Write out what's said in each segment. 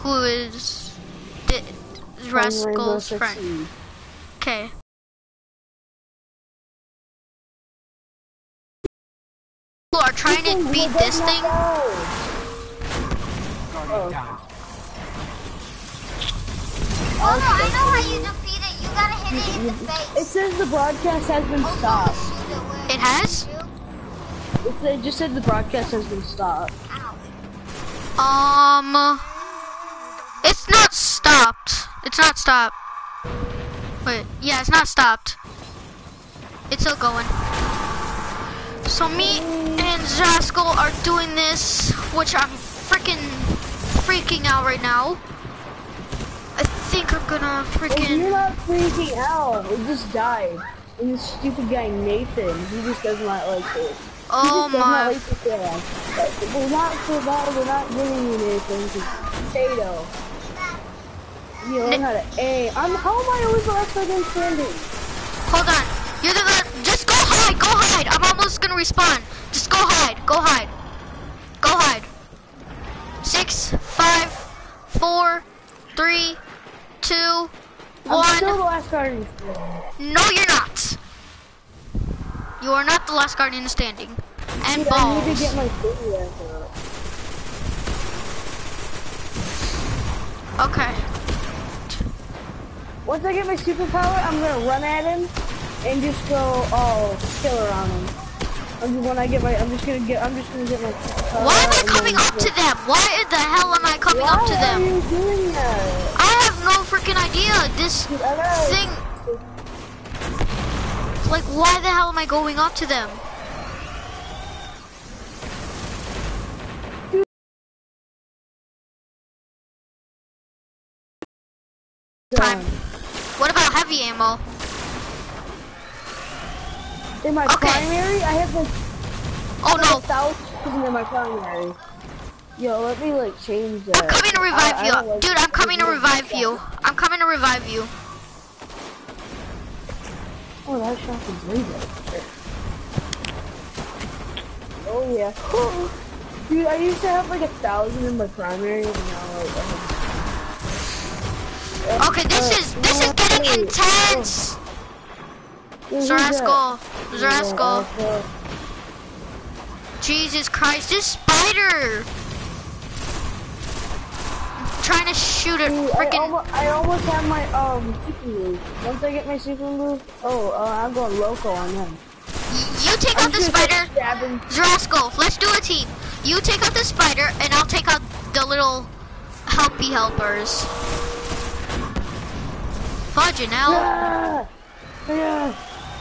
who is Rascal's friend. Okay. Who are trying to beat this thing? Oh no, I know how you defeat it. You gotta hit it in the face. It says the broadcast has been stopped. It has? It just said the broadcast has been stopped. It's not stopped. It's not stopped. Wait, yeah, it's not stopped. It's still going. So me and Rascal are doing this, which I'm freaking out right now. I think I'm gonna freaking... You're not freaking out. It just died. And this stupid guy Nathan, he just does not like it. Oh my... We're not giving you Nathan, it's potato. You learn how to aim. How am I always the last person standing? Hold on. You're the... Just go hide, go hide. I'm almost gonna respawn. Just go hide, go hide. Go hide. 6, 5, 4, 3, 2, 1. I'm still the last guardian. No, you're not. You are not the last guardian standing. And dude, balls. I need to get my city out. Okay. Once I get my superpower, I'm gonna run at him and just go all killer on him. I'm just gonna get my superpower. Why am I coming up to them? Why the hell am I coming up to them? Why are you doing that? I have no freaking idea. This thing... Like, why the hell am I going up to them? Time. What about heavy ammo? In my primary, I have like... Oh no. 1,000 in my primary. Yo, let me like change that. I'm coming to revive you. Dude, I'm coming to revive you. I'm coming to revive you. Oh, that shot is laser. Oh yeah. Dude, I used to have like 1,000 in my primary, and now like okay, this is getting intense. Rascal. Jesus Christ, this spider! I'm trying to shoot it. Freaking. I almost have my super move. Once I get my super move, I'm going loco on him. You take out the spider. Rascal, let's do a team. You take out the spider, and I'll take out the little helpers. Fudge, now. Yeah.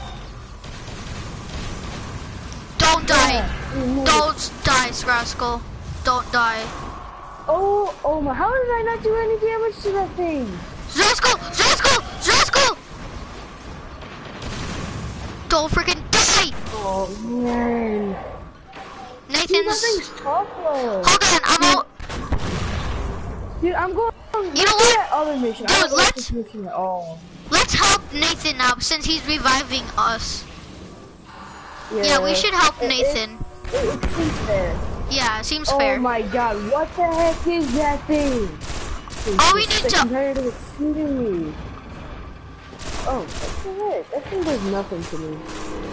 Don't die. Don't die, Rascal. Don't die. Oh my, how did I not do any damage to that thing? Rascal! Don't freaking die! Oh man. Nathan's... Hold on, I'm out. Dude, I'm going... You know what? Other mission. Dude, I don't like this mission at all. Let's help Nathan now since he's reviving us. Yeah, we should help Nathan. It seems fair. Yeah, it seems fair. Oh my god, what the heck is that thing? Oh, we need to... Compared to it shooting me. Oh, what the heck? That thing does nothing to me.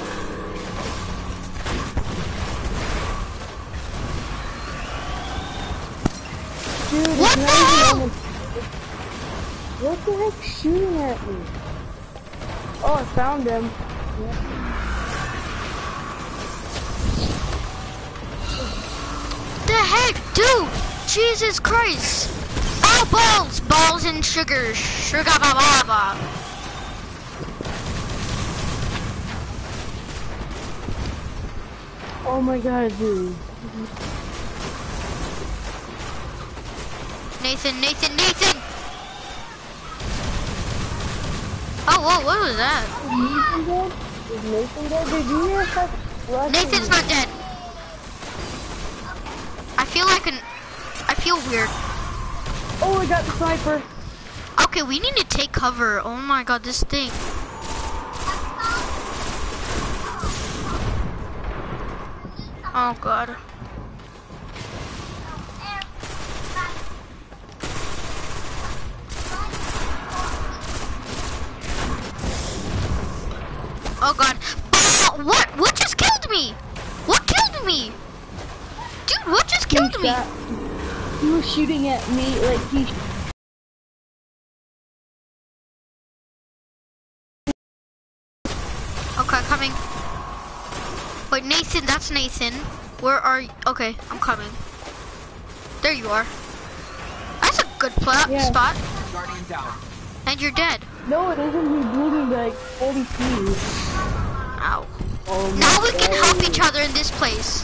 Dude, what the hell? What the heck shooting at me? Oh, I found him. The heck, dude? Jesus Christ! Oh, balls and sugar, baba. Oh my god, dude. Nathan! Oh, whoa, what was that? Is Nathan dead? Did you hear that? Nathan's not dead. I feel weird. Oh, I got the sniper. Okay, we need to take cover. Oh my god, this thing. Oh god. Oh god. Oh, what just killed me? What killed me? Dude, what just killed me? He was shooting at me like he... Okay, coming. Wait, Nathan, that's Nathan. Where are you? Okay, I'm coming. There you are. That's a good spot. Guardian down. And you're dead. No, it isn't. He blew me like 40 feet. Ow. Oh Now we my can God. help each other in this place.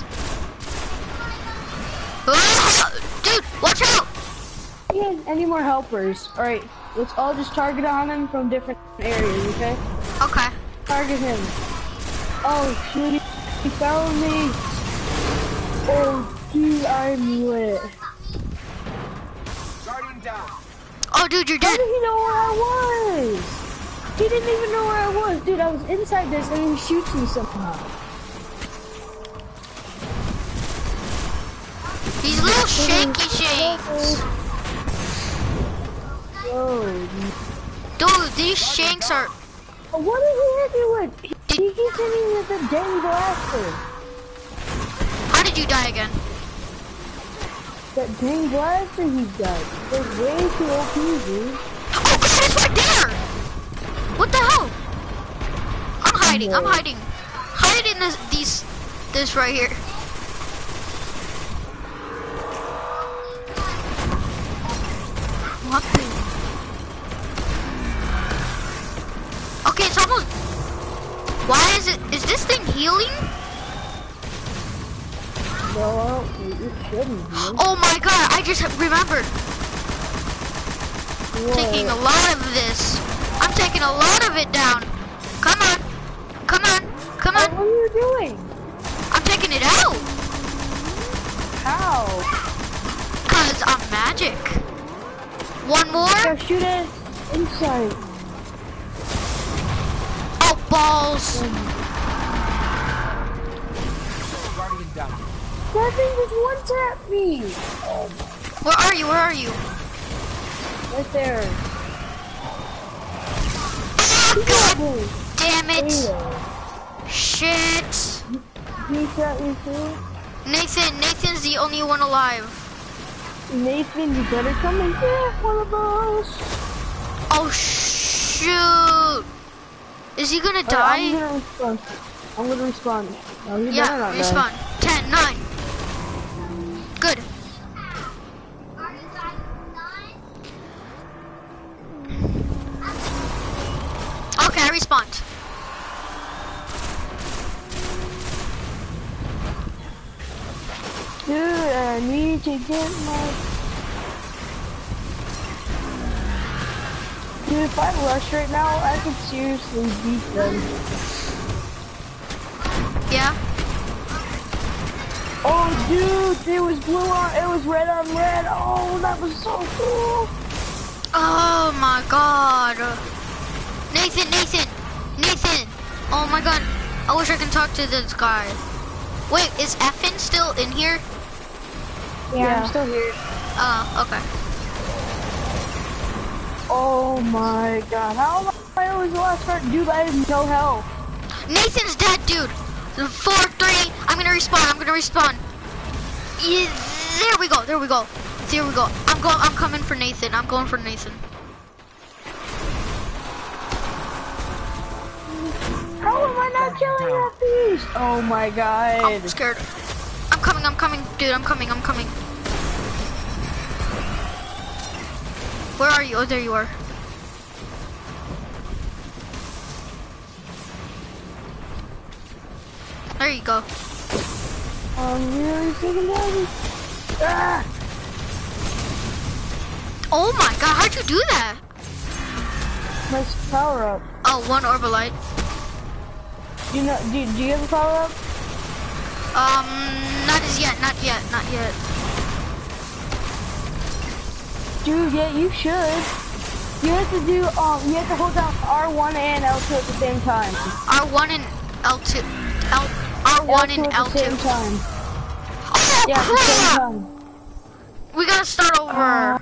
Ah, dude, watch out! Yeah, any more helpers? Alright, let's all just target on him from different areas, okay? Okay. Target him. Oh, shoot, he found me. Oh, dude, I'm lit. Guardian down. Oh, dude, you're How dead. did he know where I was? He didn't even know where I was. Dude, I was inside this and he shoots me somehow. These little shaky shakes. Whoa. Dude, these shanks are... Oh, what did he hit me with? He keeps hitting me with the dang blaster. How did you die again? That dang blaster he got. They're way too OP, dude. Oh god, it's right there! What the hell? I'm hiding, I'm hiding. Hide in this right here. What the? Okay, it's almost... Why is this thing healing? No, it shouldn't be. Oh my god, I just remembered. Taking a lot of this. I'm taking a lot of it down. Come on. Come on. Come on. What are you doing? I'm taking it out. How? Cause I'm magic. One more. Yeah, shoot it inside. Oh, balls. Guardian down. That thing just one-tapped me. Oh, Where are you? Where are you? right there. Oh, god Oh, damn it. Ada. Shit. He shot me too. Nathan's the only one alive. Nathan, you better come and get one of those. Oh, shoot. Is he gonna die? I'm gonna respawn. No, you better Yeah, not respawn. die. 10, 9. Good. Okay, I respawned. Dude, I need to get my... Dude, if I rush right now, I could seriously beat them. Yeah? Oh, dude, it was blue on, it was red on red. Oh, that was so cool. Oh my god. Nathan. Oh my god. I wish I could talk to this guy. Wait, is Effin still in here? Yeah, I'm still here. Okay. Oh my god, how am I always the last part? Dude, I have no health. Nathan's dead, dude. 4, 3. I'm gonna respawn. Yeah, there we go. I'm coming for Nathan. I'm going for Nathan. How am I not killing that beast? Oh my god. I'm scared. I'm coming, dude. I'm coming. Where are you? Oh, there you are. There you go. I'm really freaking dead. Ah! Oh my god, how'd you do that? Nice power up. Oh, 1 Orbalite. Do you have a power up? Not as yet, not yet. Dude, yeah, you should. You have to do, you have to hold down R1 and L2 at the same time. R1 and L2. R1 and L2 at the same L2. time. Oh, Yeah, at the same crap! time. We gotta start over.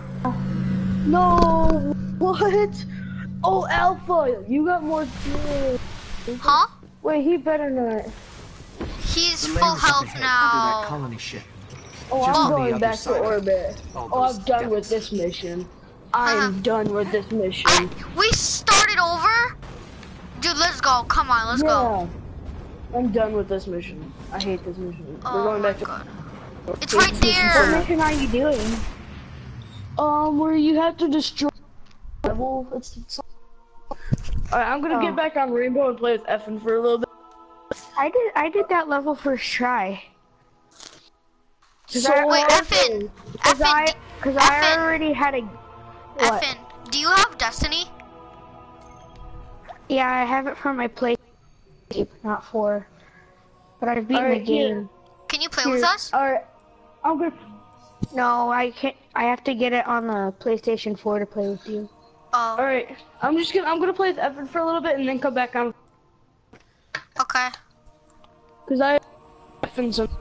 No, what? Oh, Alpha, you got more kills. Huh? Wait, he better not. He's The full lair is up health ahead, under that now. colony ship. Oh, Just I'm on the going other back to side of orbit. all Oh, those I'm done with devils. this mission. Uh-huh. I'm done with this mission. We started over? Dude, let's go. Come on, let's go. Yeah. I'm done with this mission. I hate this mission. We're Oh going my back to god. It's right What there. mission are you doing? Where you have to destroy level. Alright, I'm gonna get back on Rainbow and play with Effin for a little bit. I did that level first try. So, wait, Effin. Cause I Effin. already had a. What? Effin, do you have Destiny? Yeah, I have it for my play, not for. But I've beaten the game. Can you play with us? Alright, I'm gonna. No, I can't. I have to get it on the PlayStation 4 to play with you. Oh, Alright, I'm gonna play with Effin for a little bit and then come back on. okay. Cause I have Effin some.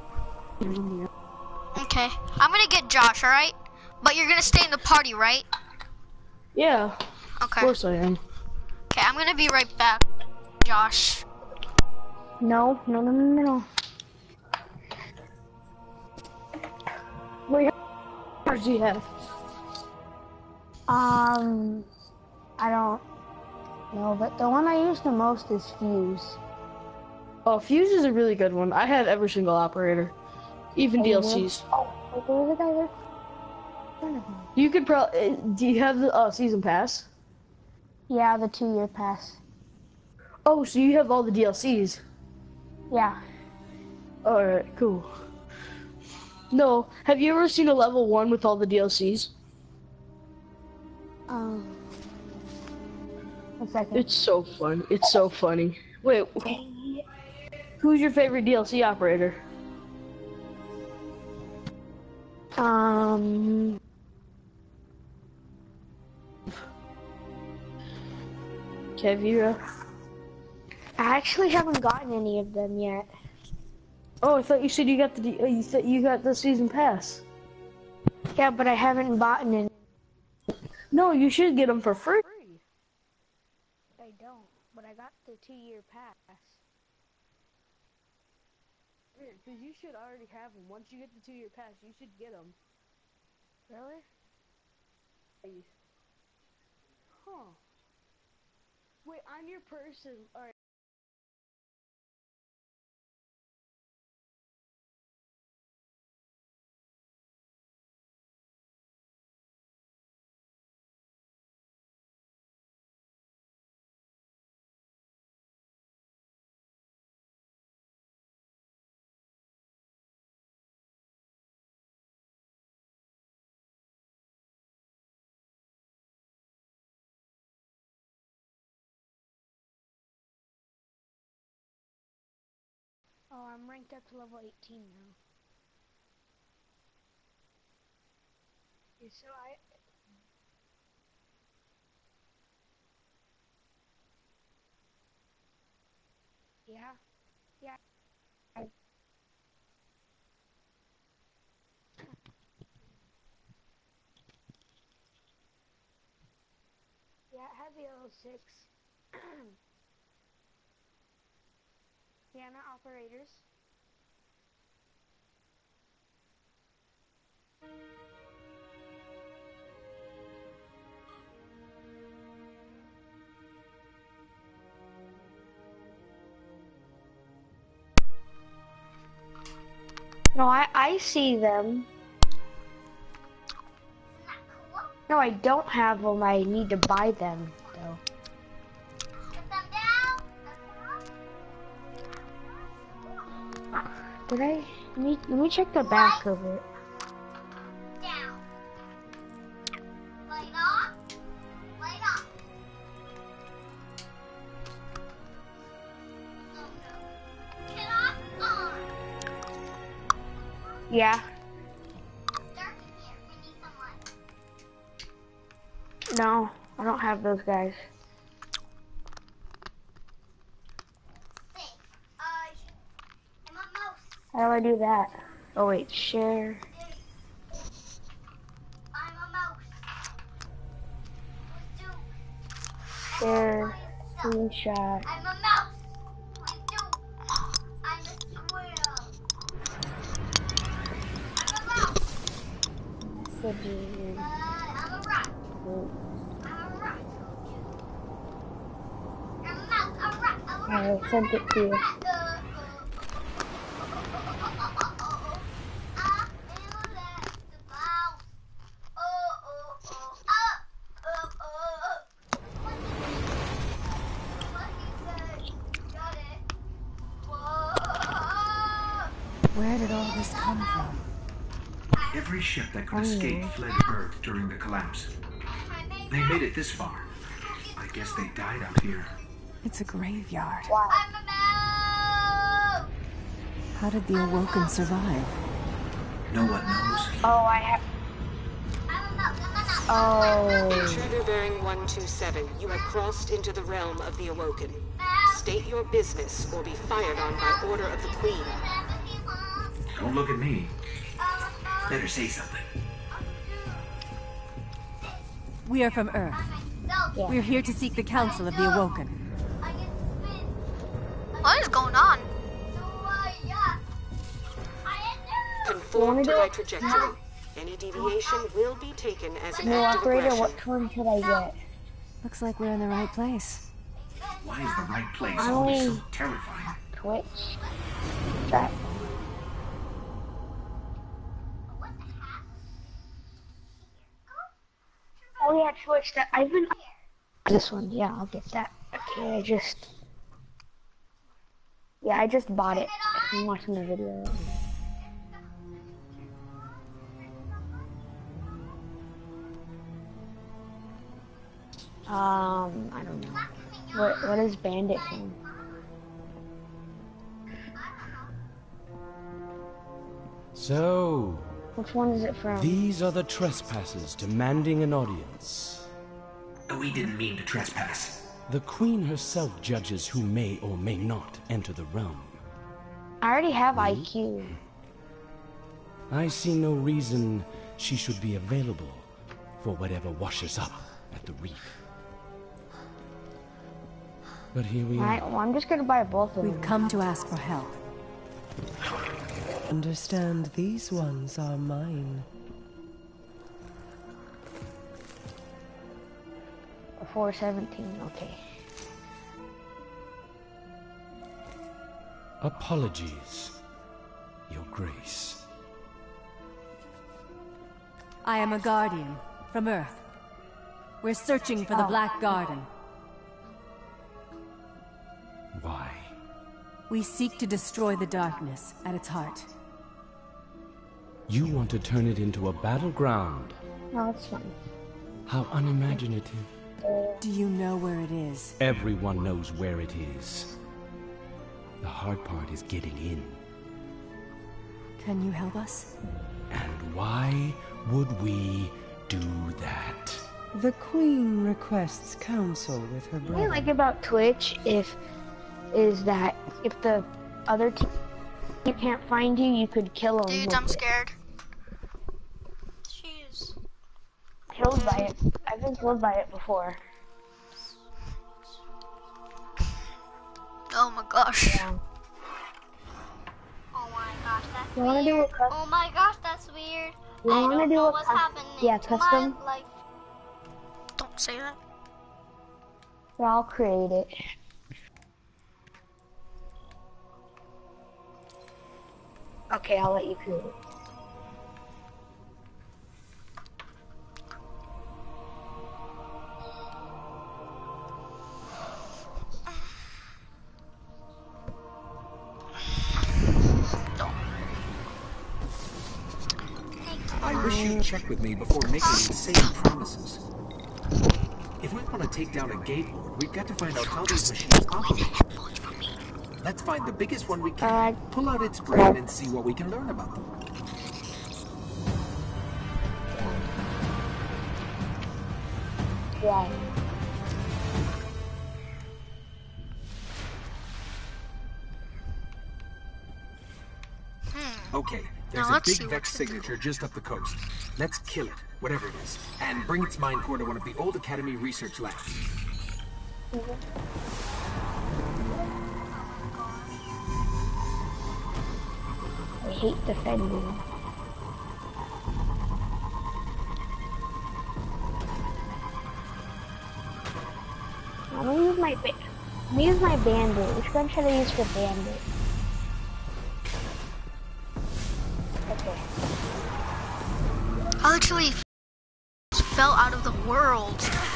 Okay. I'm gonna get Josh, alright? But you're gonna stay in the party, right? Yeah, Okay. of course I am. Okay, I'm gonna be right back, Josh. No. Wait, how many cards do you have? I don't know, but the one I use the most is Fuse. Oh, Fuse is a really good one. I have every single operator, even DLCs. Oh, there was a guy there. In front of me. You could probably. Do you have the season pass? Yeah, the 2-year pass. Oh, so you have all the DLCs. Yeah. Alright, cool. No, have you ever seen a level 1 with all the DLCs? One second. It's so fun. It's so funny. Wait, who's your favorite DLC operator? Kevira. I actually haven't gotten any of them yet. Oh, I thought you said you got you got the season pass. Yeah, but I haven't bought any. No, you should get them for free. I don't, but I got the 2-year pass. Because you should already have them. Once you get the 2-year pass, you should get them. Really? Huh. Wait, on your person. Alright. Oh, I'm ranked up to level 18 now. Yeah, so Yeah. Yeah, it has the L6. Yeah, not operators. No, I see them. No, I don't have them. I need to buy them, though. Put them down. Did I? Let me check the back of it. Down. Light off. Light off. Oh no. Get off on. Yeah. Dark in here. We need some light. No, I don't have those guys. Hey, I'm a mouse. How do I do that? Oh wait, share. I'm a mouse. Let's do. Share. Screenshot. I'm a mouse. Let's do Could be. I'm a rock. I'm a rock. I'm a mouse. I'm a rock. I'm a rock. I sent it to you. Where did all this come from? Every ship that could escape fled Earth during the collapse. They made it this far. I guess they died out here. It's a graveyard. Wow. I'm a mouse. How did the Awoken survive? No one knows. Oh, I have. I'm a mouse. I'm a mouse. Oh. Intruder bearing 127, you have crossed into the realm of the Awoken. State your business or be fired on by order of the Queen. Don't look at me. Better say something. We are from Earth. Yeah. We're here to seek the Council of the Awoken. What is going on? Conform to my trajectory. Any deviation will be taken as an New act of operator, aggression. what one should I get? Looks like we're in the right place. Why is the right place I always so only- terrifying? Twitch. That. Oh yeah, Twitch. That I've been. This one, yeah, I'll get that. Okay, I just. Yeah, I just bought it. I'm watching the video. I don't know. What is Bandit from? So, Which one is it from? these are the trespassers demanding an audience. We didn't mean to trespass. The Queen herself judges who may or may not enter the realm. I already have IQ. I see no reason she should be available for whatever washes up at the reef. But here we Alright, are. well, I'm just gonna buy both of We've them. come to ask for help. Understand these ones are mine. For 417, okay. Apologies, Your Grace. I am a guardian from Earth. We're searching for the Black Garden. Why? We seek to destroy the darkness at its heart. You want to turn it into a battleground? No, it's fine. How unimaginative. Do you know where it is? Everyone knows where it is. The hard part is getting in. Can you help us? And why would we do that? The Queen requests counsel with her What I brother. like about Twitch is that if the other team can't find you, you could kill them. Dude, I'm scared. Jeez. Killed by it. I've been killed by it before. Oh my gosh. Yeah. Oh my gosh, that's You wanna do weird. a custom? Oh my gosh, that's weird. You I wanna don't do know a what's cus- happening yeah, to custom? my life. Don't say that. So I'll create it. Okay, I'll let you create it. I wish you'd check with me before making insane promises. If we want to take down a gate lord, we've got to find out how these machines operate. Let's find the biggest one we can, pull out its brain, and see what we can learn about them. Yeah. Okay, there's Now a let's big see Vex what's in signature just up the coast. Let's kill it, whatever it is, and bring its mind core to one of the old Academy research labs. I hate defending. I'm gonna use my bandit. Which gun should I use for bandit? Okay. I literally fell out of the world.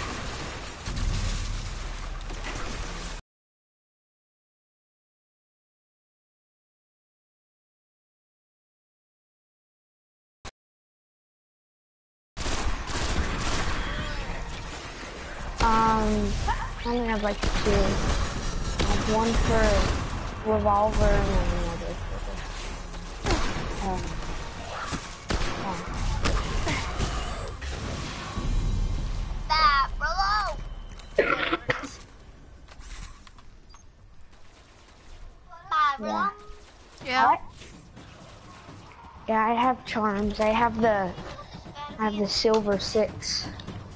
I only have like 2. I have one for revolver and then another for That, Rolo! yeah. Yeah. What? Yeah, I have charms. I have the silver 6.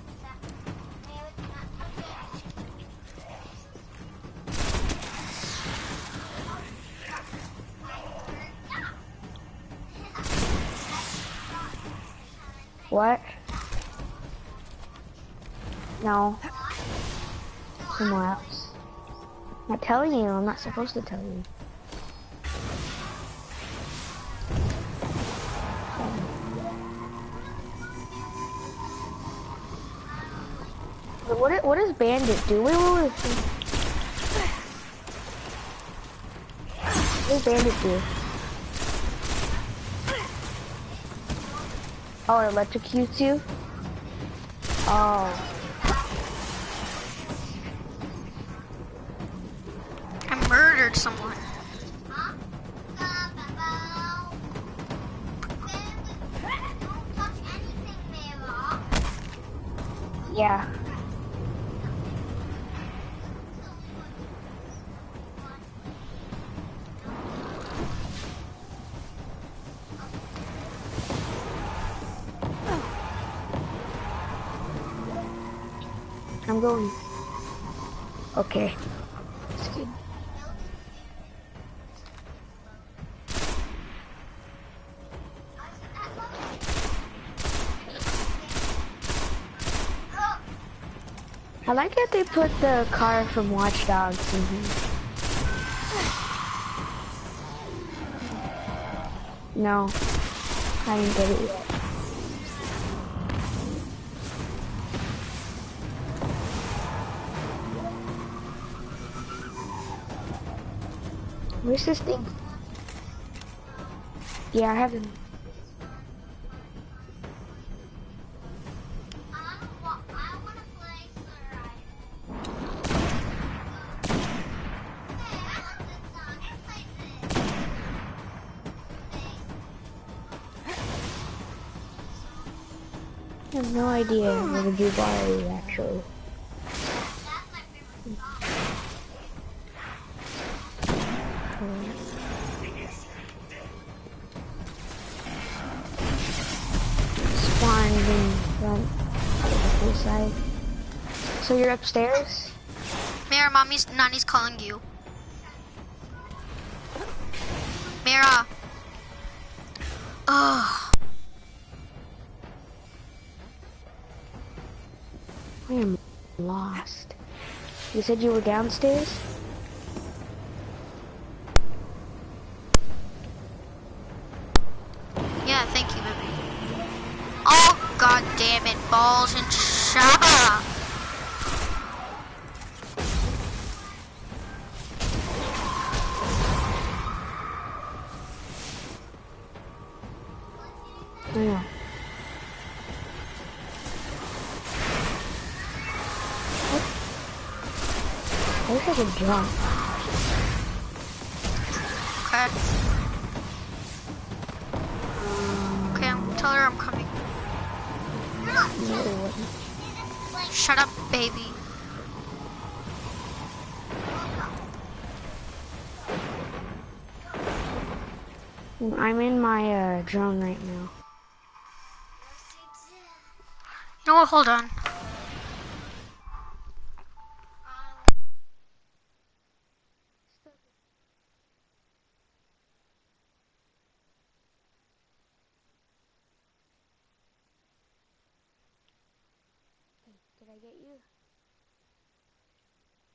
What? No. Somewhere else. I'm not telling you. I'm not supposed to tell you. What does Bandit do? Wait. What does Bandit do? Oh, it electrocutes you? Oh. I murdered someone. Yeah. I'm going. Okay. That's good. I like that they put the car from Watch Dogs in here. No, I didn't get it yet. Where's this thing? Yeah, I haven't. I have no idea where the blue bar is actually. Spawned in front of the side. So you're upstairs? Mira, Nani's calling you. Mira. Ugh. I am lost. You said you were downstairs? Yeah, thank you, baby. Oh, god damn it, balls and shaba. Yeah. I wish I could jump. Okay, tell her I'm coming. No. Shut up, baby. I'm in my drone right now. You know what, hold on. Did I get you?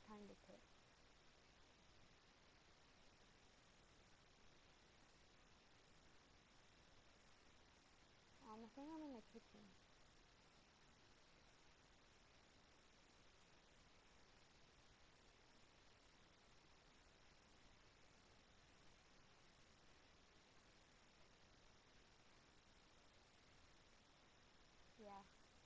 time to cook. I think I'm in the kitchen. Yeah.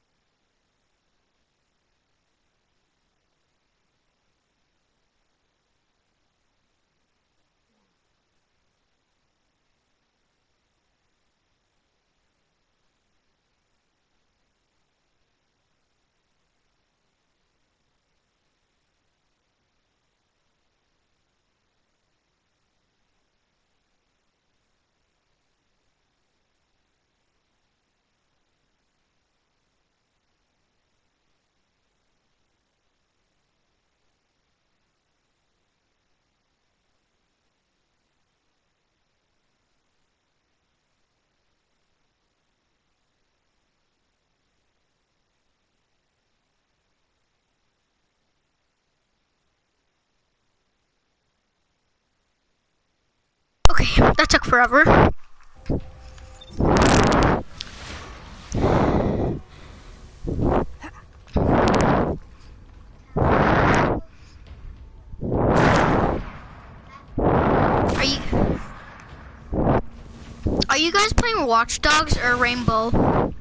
Okay, that took forever. Are you guys playing Watch Dogs or Rainbow?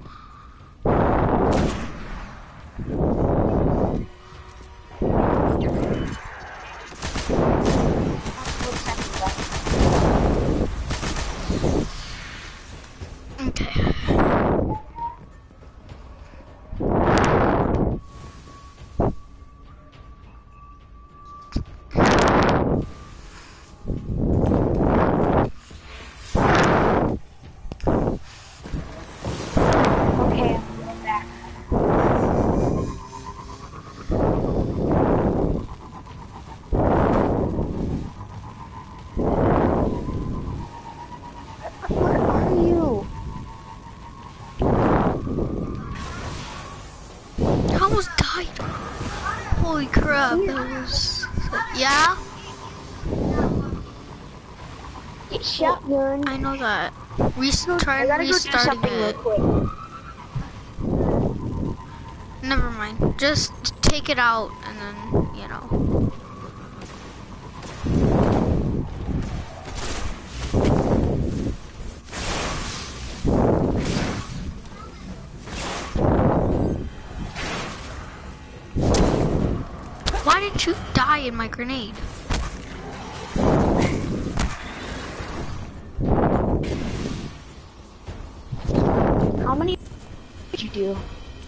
Holy crap, that was... Yeah? It's shotgun. I know that. Try restarting it. Never mind. Just take it out and then, you know. Why didn't you die in my grenade? How many did you do?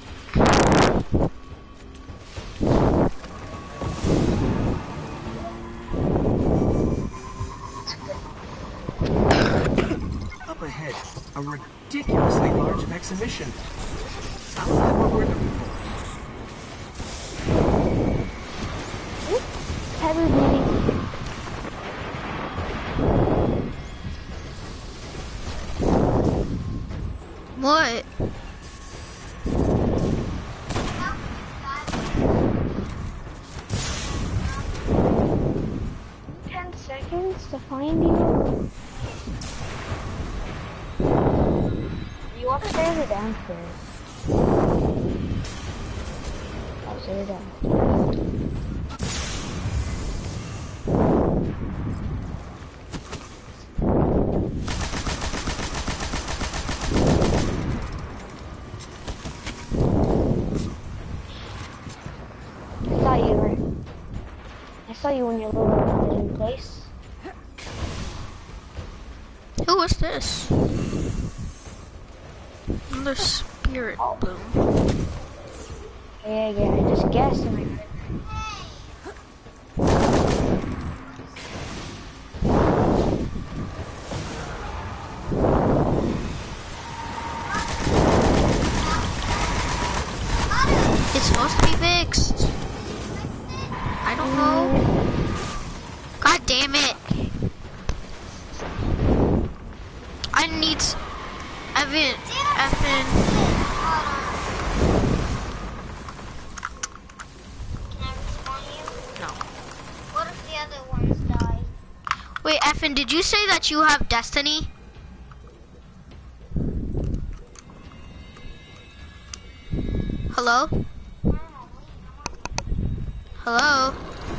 Up ahead, a ridiculously large exhibition. Sounds like what we're looking for. Heavy bleeding. What? To find you. You upstairs or downstairs? Upstairs or downstairs? I saw you when your little hiding place. Who was this? Another spirit boom. Yeah, I just guessed. It's supposed to be fixed. I don't know. God damn it. I need Evan. Can I respawn you? No. Wait, Effin, did you say that you have Destiny? Hello? Hello?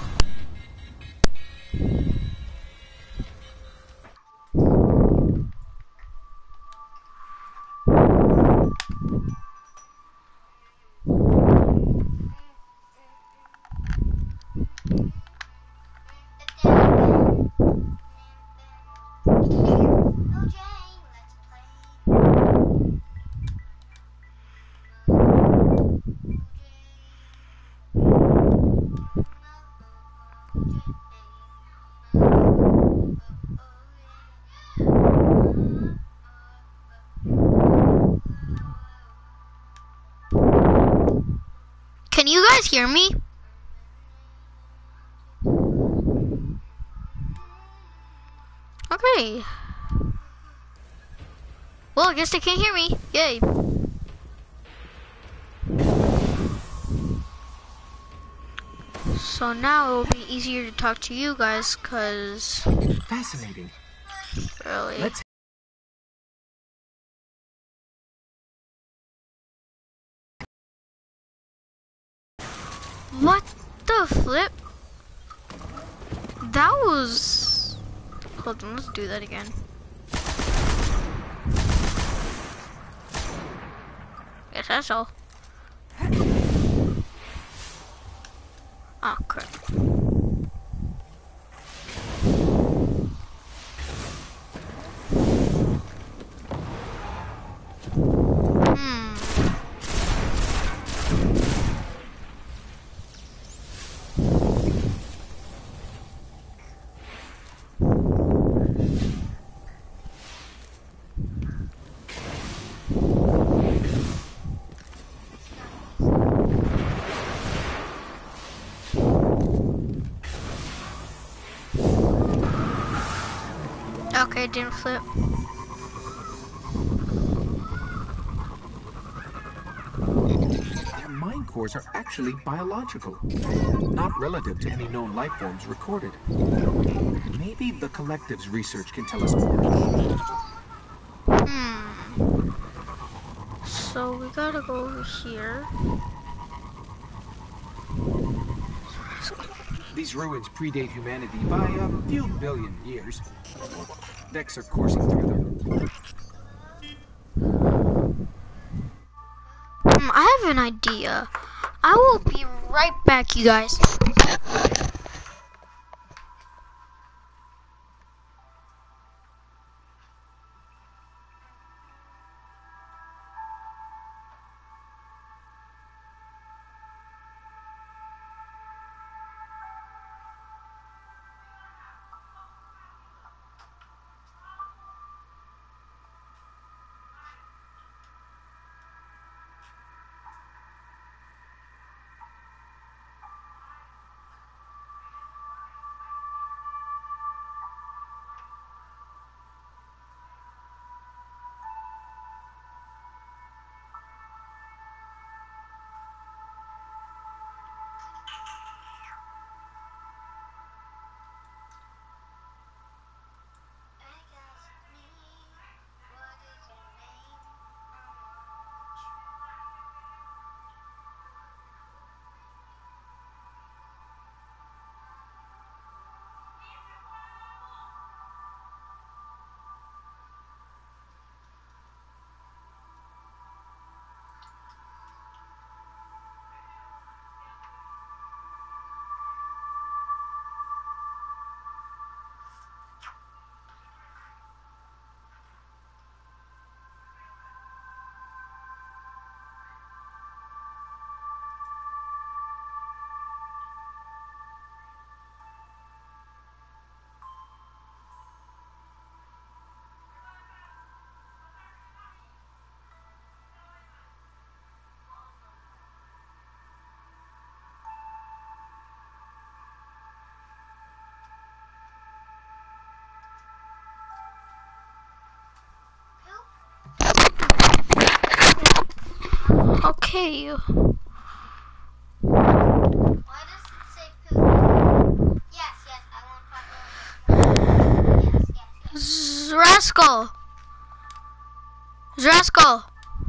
Can you guys hear me? Okay. Well, I guess they can't hear me. Yay. So now it will be easier to talk to you guys, cause Fascinating. really. Let's What the flip? That was... Hold on, let's do that again. Yes, that's all. Oh, crap. Okay, it didn't flip. Their mind cores are actually biological, not relative to any known life forms recorded. Maybe the Collective's research can tell us more. So we gotta go over here. These ruins predate humanity by a few billion years. Vex are coursing through them. I have an idea. I will be right back, you guys. Okay. Why does it say poop? Yes, I want to talk about it. Rascal. Rascal.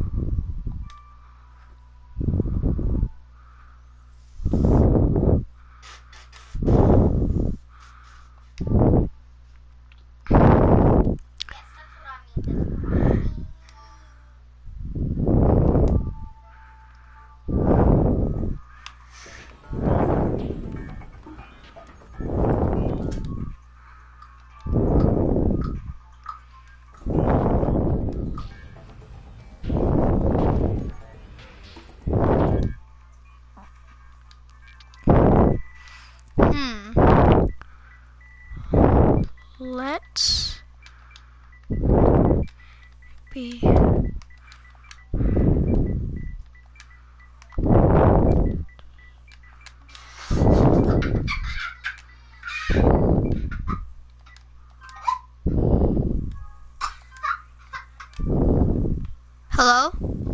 Let's be hello?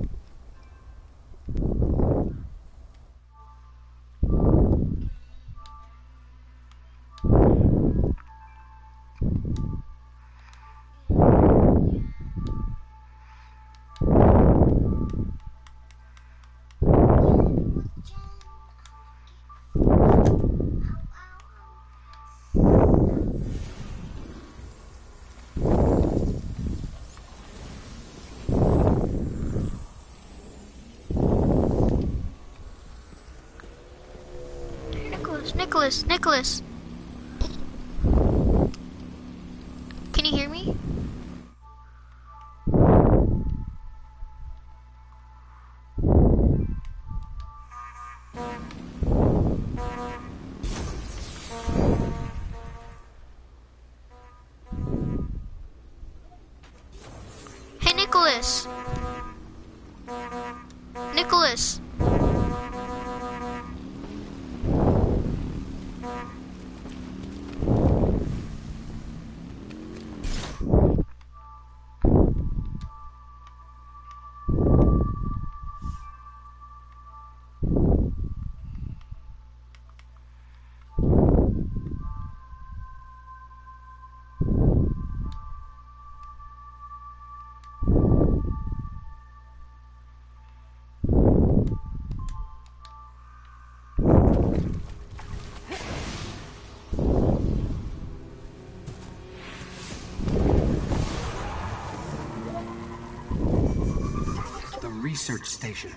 Nicholas. Can you hear me? Hey, Nicholas. Nicholas. Research station.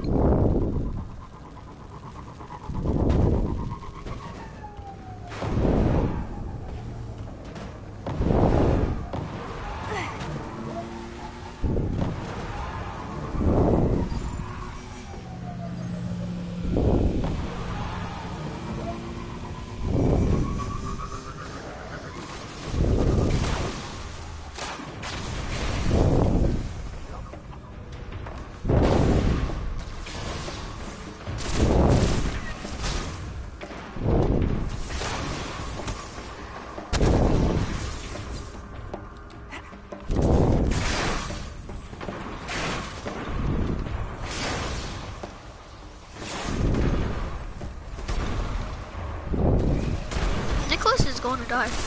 Nicholas is going to die.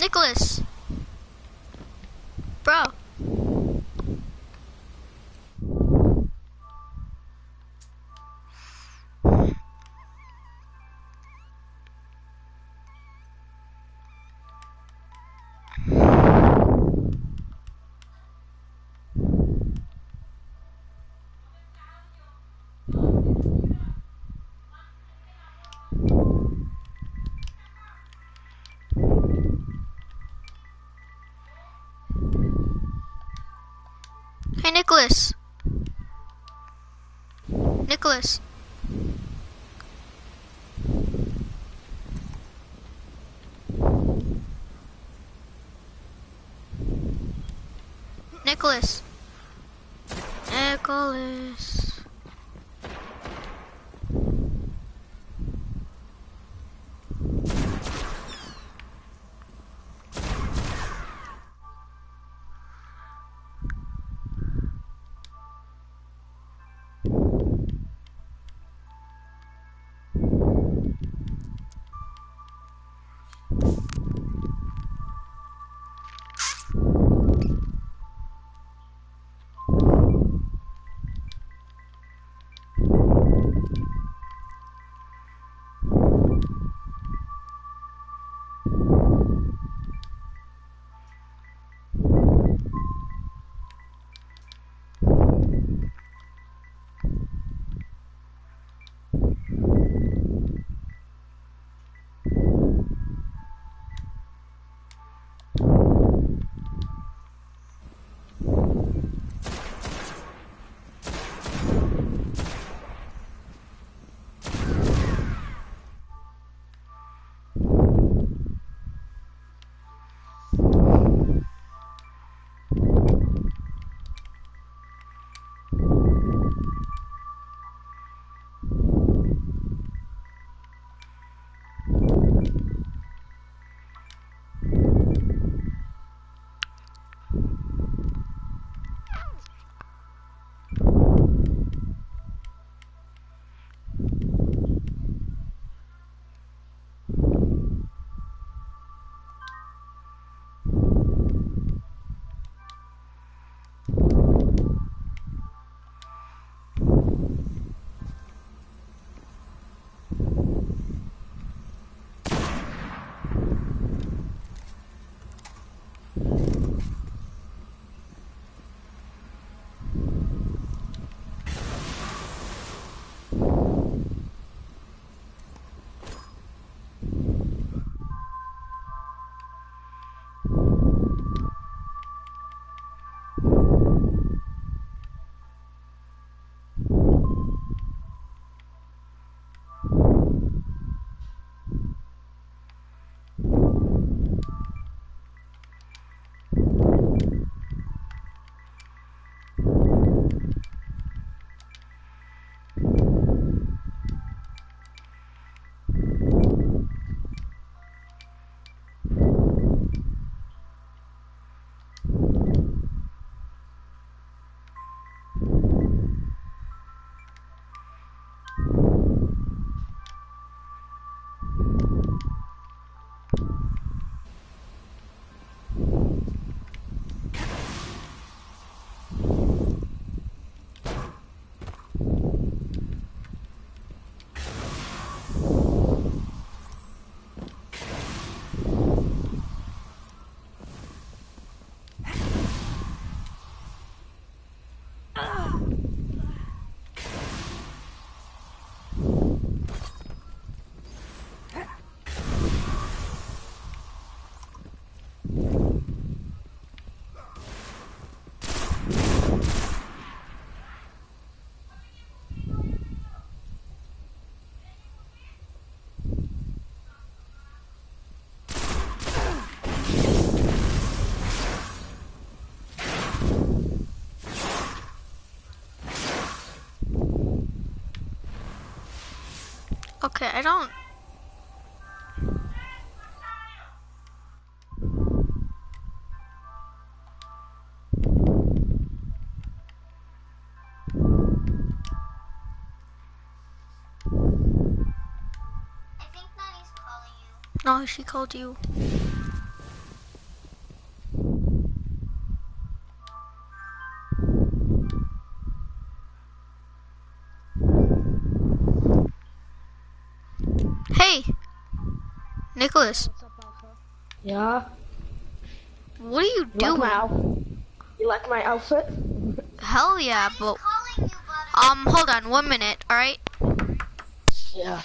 Nicholas. Bro. Hey, Nicholas. Nicholas. Nicholas. Nicholas. Okay, I don't... I think Nanny's calling you. No, she called you. Nicholas, Yeah. what are you You like doing? my You like my outfit? Hell yeah, but hold on 1 minute, all right? Yeah.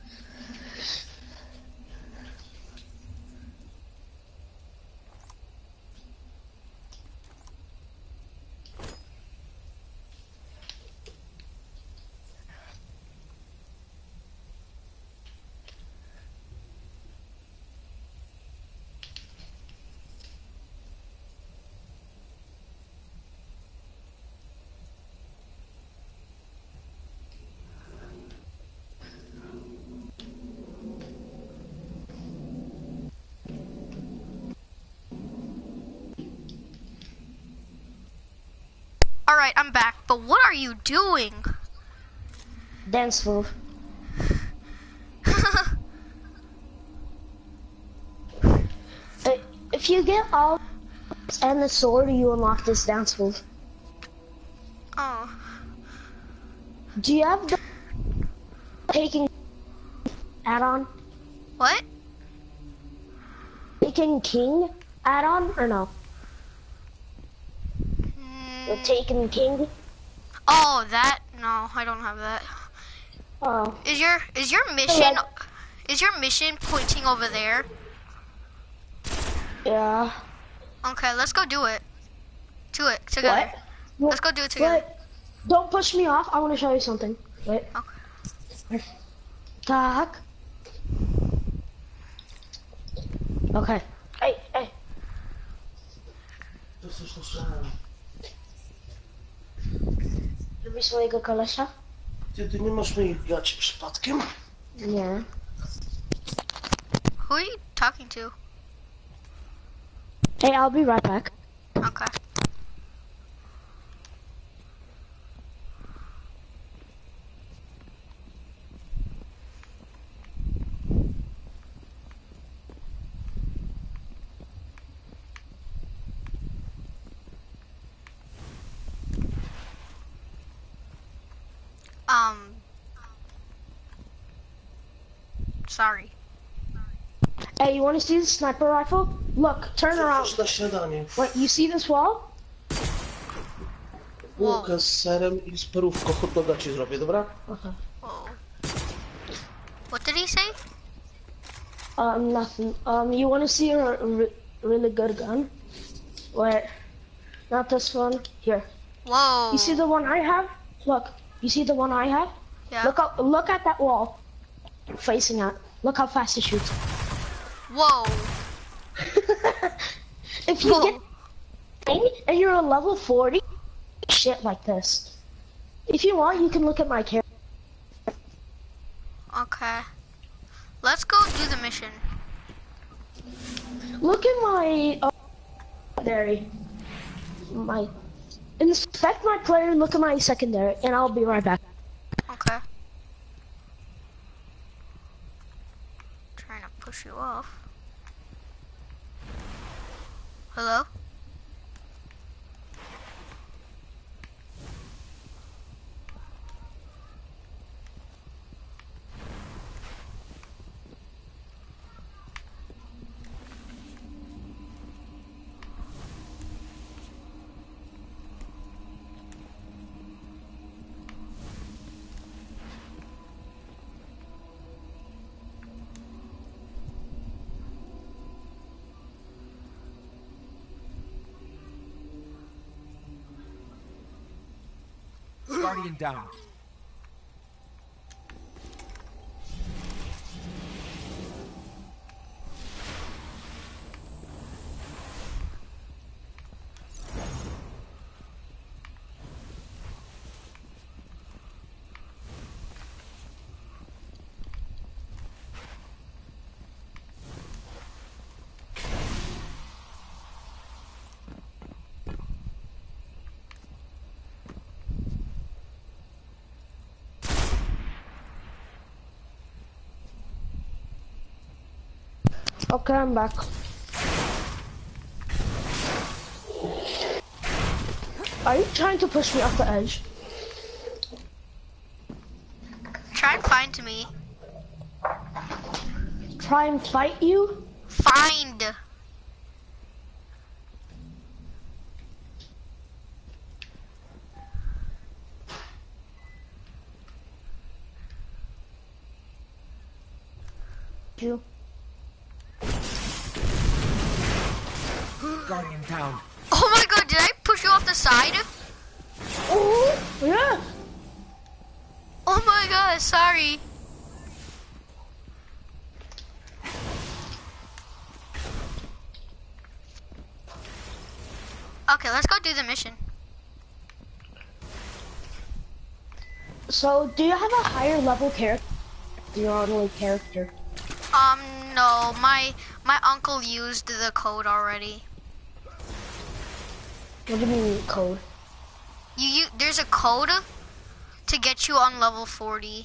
All right, I'm back. But what are you doing? Dance move. If you get all and the sword, you unlock this dance move. Oh. Do you have the Taking add-on? What? Taken King add-on or no? The Taken King? Oh, that? No, I don't have that. Oh. Is your mission pointing over there? Yeah. Okay, let's go do it. Do it together. What? Let's go do it together. Wait. Don't push me off. I want to show you something. Wait. Okay. Tak. Okay. Ej. To coś słyszałem. Lubisz mojego kolesia? Ty nie masz moich gaci przypadkiem? Nie. Who are you talking to? Hey, I'll be right back. Okay. Sorry. Hey, you want to see the sniper rifle? Look, turn around. Coś na śniadanie. Wait, you see this wall? Bułkę z serem i z perówką hot doga ci zrobię, dobra? Okay. Whoa. What did he say? Nothing. You want to see a really good gun? Wait, not this one. Here. Whoa. You see the one I have? Look. You see the one I have? Yeah. Look at that wall. Facing it. Look how fast it shoots. Whoa. If you get and you're a level 40, shit like this. If you want, you can look at my character. Okay. Let's go do the mission. Look at my secondary. Inspect my player. Look at my secondary, and I'll be right back. Okay. Trying to push you off. Hello? Guardian down. Okay, I'm back. Are you trying to push me off the edge? Try and find me. try and fight you? Find. You. Guardian down. Oh my god, did I push you off the side? Oh, yeah. Oh my god, sorry. Okay, let's go do the mission. So, do you have a higher level character? Your only character. No, my uncle used the code already. What do you mean code? There's a code to get you on level 40.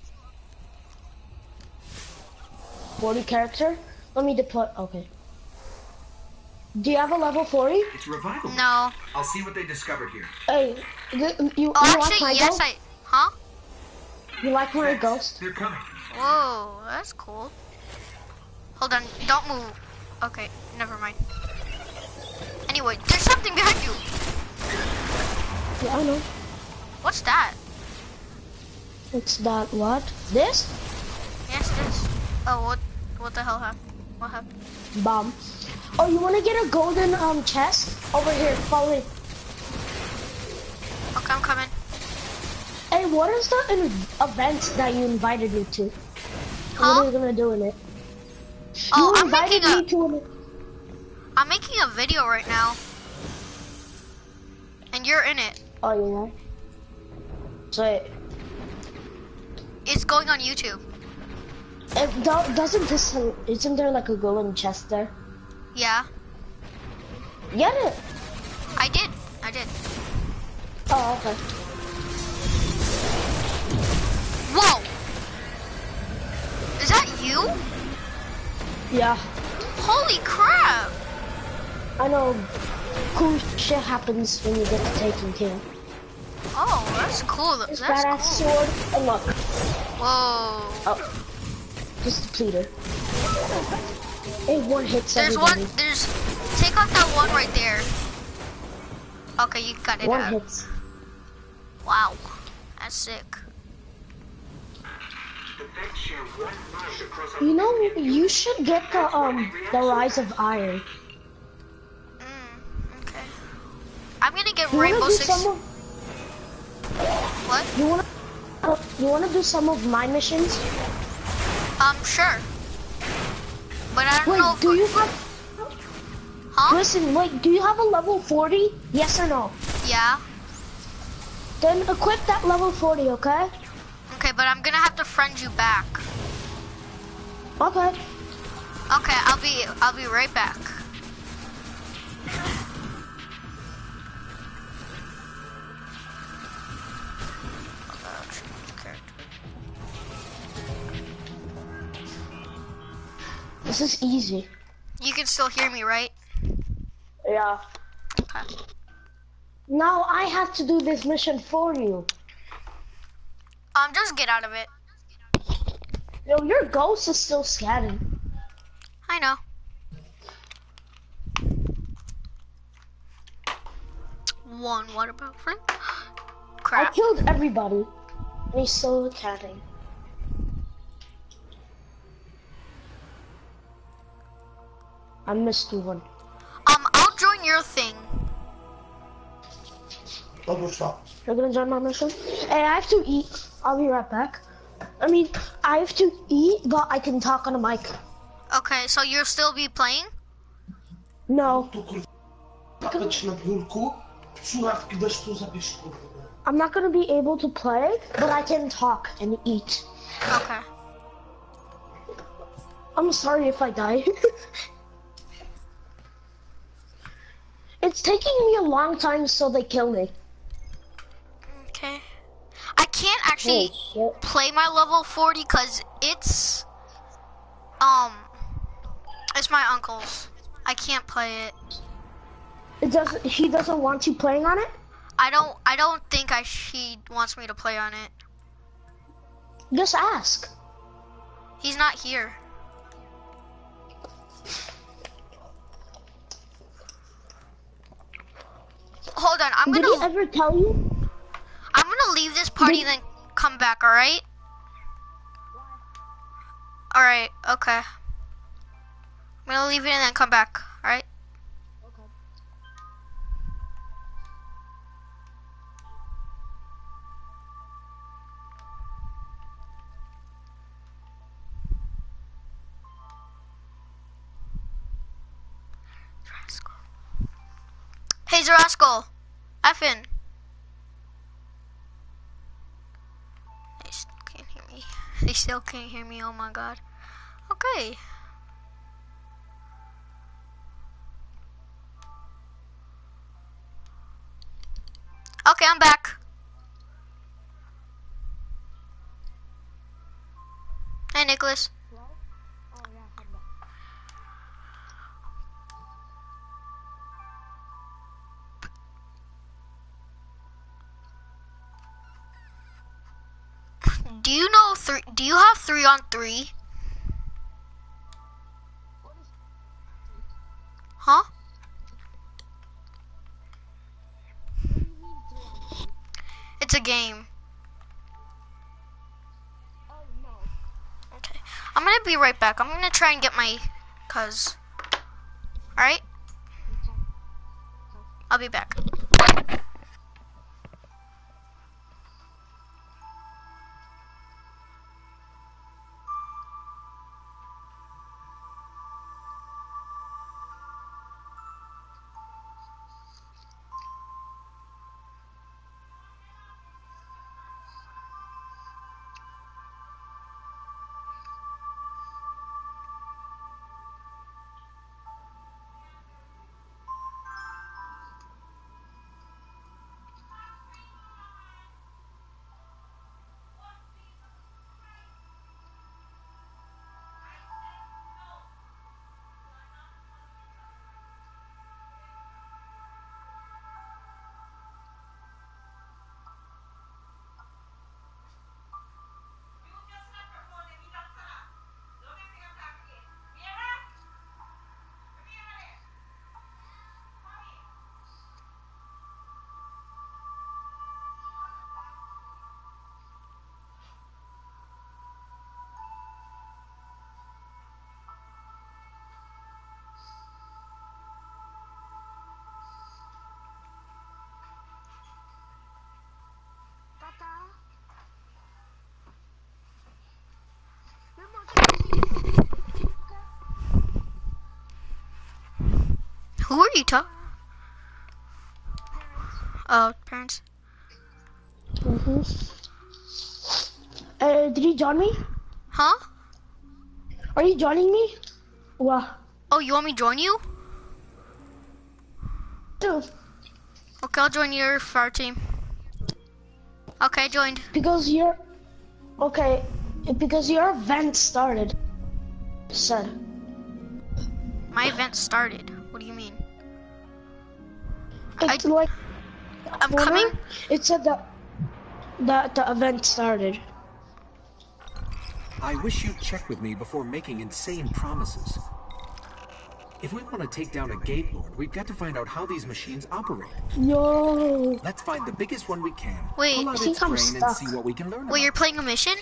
40 character? Let me deploy. Okay. Do you have a level 40? It's revival. No. I'll see what they discovered here. Hey, you Oh, like actually, my yes, ghost? Huh? You like my Thanks. ghost? They're coming. Whoa, that's cool. Hold on, don't move. Okay, never mind. Anyway, there's something behind you. Yeah, I know. What's that? It's that what? This? Yes, this. Oh, what the hell happened? What happened? Bomb. Oh, you want to get a golden chest? Over here, follow me. Okay, I'm coming. Hey, what is the event that you invited me to? Huh? What are you gonna do in it? Oh, you invited me to I'm making a video right now. And you're in it. Oh, you know? So It's going on YouTube. doesn't this, isn't there like a golden chest there? Yeah, Get it! I did. Oh, okay. Whoa! Is that you? Yeah. Holy crap! I know cool shit happens when you get to taking kill. Oh, that's cool. This That's badass cool. sword, and look. Whoa. Oh. Just depleted. It one hits There's everybody. take out that one right there. Okay, you got it One out. hits. Wow. That's sick. You know, you should get the Rise of Iron. Okay. I'm gonna get You Rainbow wanna do Six. some of, What? you wanna do some of my missions? Sure. But I don't Wait, know if do you have? Huh? Listen, wait, do you have a level 40? Yes or no? Yeah. Then equip that level 40, okay? Okay, but I'm gonna have to friend you back. Okay. Okay, I'll be right back. This is easy. You can still hear me, right? Yeah. Okay. Now I have to do this mission for you. Just get out of it. Yo, your ghost is still scattered. I know. What about Frank? I Crap. killed everybody. And he's still catting. I missed one. I'll join your thing. You're gonna join my mission? Hey, I have to eat. I'll be right back. I have to eat, but I can talk on a mic. Okay, so you'll still be playing? No. I'm not gonna be able to play, but I can talk and eat. Okay. I'm sorry if I die. It's taking me a long time, so they kill me. Okay. I can't actually play my level 40 because it's my uncle's. I can't play it. He doesn't want you playing on it? I don't think he wants me to play on it. Just ask. He's not here. Hold on, Did he ever tell you? I'm gonna leave this party then come back, alright? Alright, okay. I'm gonna leave it and then come back, alright? Hey, Zaraskal. Effin. They still can't hear me. They still can't hear me, oh my god. Okay. Okay, I'm back. Hey, Nicholas. Do you know do you have 3-on-3? Huh? It's a game. Okay. I'm gonna be right back. I'm gonna try and get my cuz. Alright? I'll be back. Who are you talking? Oh, parents. Did you join me? Huh? Are you joining me? Wow. Oh, you want me to join you? Dude. Okay, I'll join your fire team. Okay, I joined. Because your event started. Said. My event started. What do you mean? It's like I'm coming. It said that the event started. I wish you'd check with me before making insane promises. If we want to take down a Gate Lord, we've got to find out how these machines operate. Yo. Let's find the biggest one we can. Wait, pull out its brain and see what we can learn. Wait, you're playing a mission?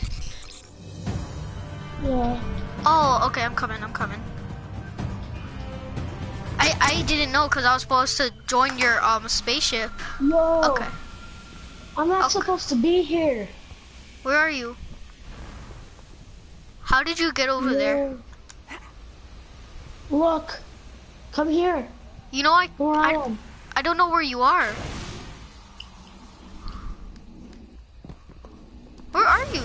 Yeah. Oh, okay, I'm coming. I didn't know because I was supposed to join your spaceship. Yo. Okay. I'm not supposed to be here. Where are you? How did you get over there? Look. Come here. You know, I don't know where you are. Where are you?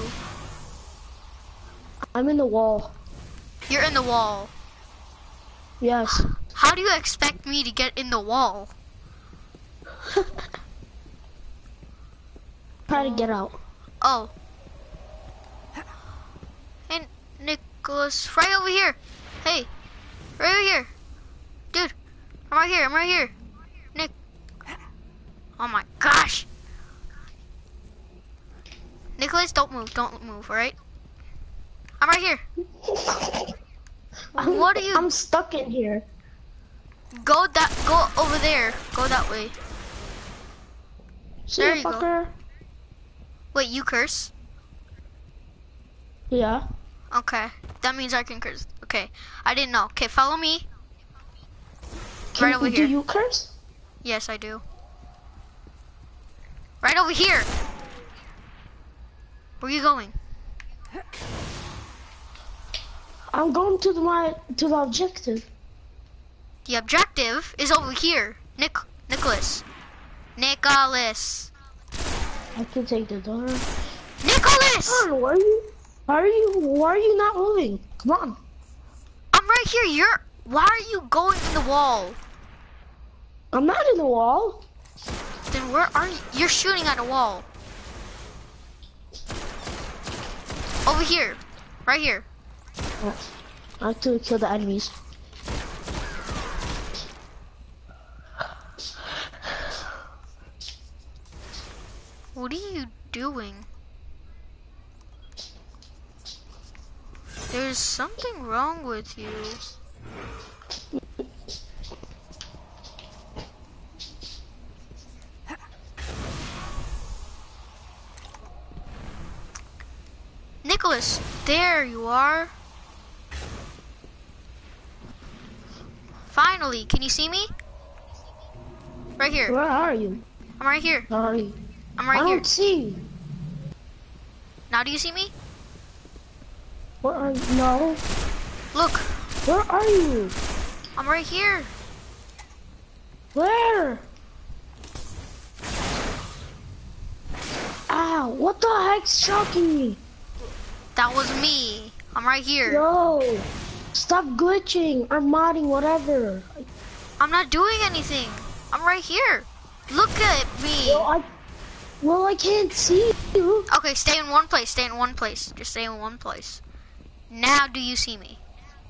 I'm in the wall. You're in the wall. Yes. How do you expect me to get in the wall? Try to get out. Oh. Hey, Nicholas, right over here. Hey, right over here. Dude, I'm right here. Nick. Oh my gosh. Nicholas, don't move, alright? I'm right here. What are you? I'm stuck in here. Go over there. Go that way. See There ya, you go. fucker. Wait, you curse? Yeah. Okay, that means I can curse. Okay, I didn't know. Okay, follow me. Right over Do here. you curse? Yes, I do. Right over here. Where are you going? I'm going to the objective. The objective is over here. Nicholas. Nicholas. I can take the door. Nicholas! Come on, why are you not moving? Come on. I'm right here. Why are you going in the wall? I'm not in the wall. Then where are you? You're shooting at a wall. Over here. Right here. I have to kill the enemies. What are you doing? There's something wrong with you. Nicholas, there you are. Finally, can you see me? Right here. Where are you? I'm right here. Where are you? I'm right I here. don't see you. Now do you see me? Where are you? No. Look, Where are you? I'm right here. Where? Ow, what the heck's shocking me? That was me. I'm right here. Yo, stop glitching or modding, whatever. I'm not doing anything. I'm right here. Look at me. Well, I can't see you. Okay, stay in one place. Stay in one place. Just stay in one place. Now do you see me?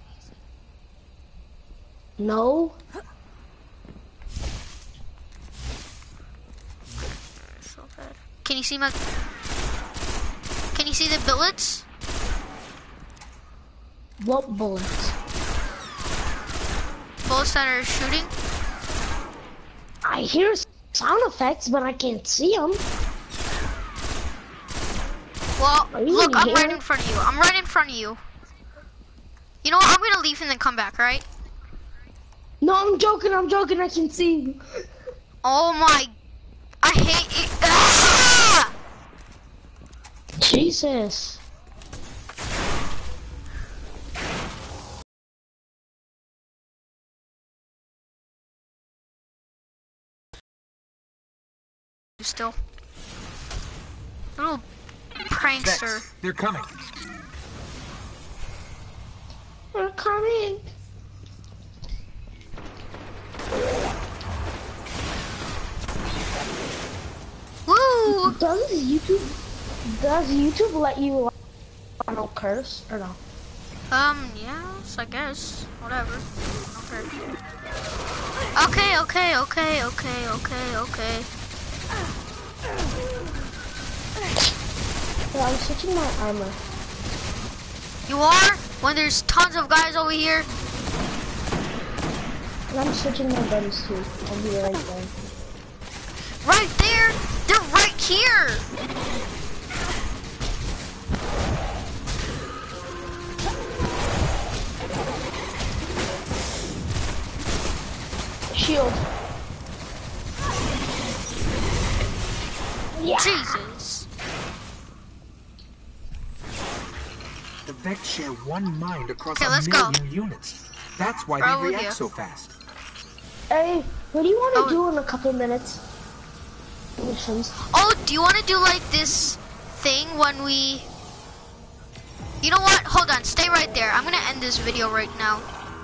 No. So bad. Can you see my... Can you see the bullets? What bullets? Bullets that are shooting? I hear sound effects, but I can't see them. Well, Are you look, in I'm here? right in front of you. I'm right in front of you. You know what? I'm gonna leave and then come back, right? No, I'm joking, I can see you. Oh my... I hate it. Ah! Jesus. Still. Little prankster. Vex, they're coming. We're coming. Woo! Does YouTube let you no curse or no? Yes, I guess. Whatever. Okay. Okay. Yeah, I'm switching my armor. You are? When there's tons of guys over here? And I'm switching my guns too. I'll be right there. Right there! They're right here! Shield. Yeah. Jesus. The Vex share one mind across Okay, a let's go. million units. That's why Right over they react here. so fast. Hey, what do you want to Oh. do in a couple minutes? Missions. Oh, do you want to do like this thing when we... You know what? Hold on. Stay right there. I'm going to end this video right now.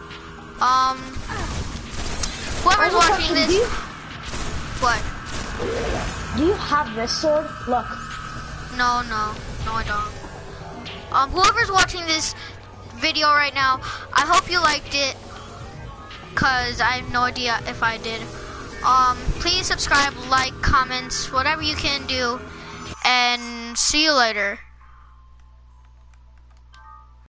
Whoever's watching this... What? Do you have this sword? Look. No, I don't. Whoever's watching this video right now, I hope you liked it, cause I have no idea if I did. Please subscribe, like, comments, whatever you can do, and see you later.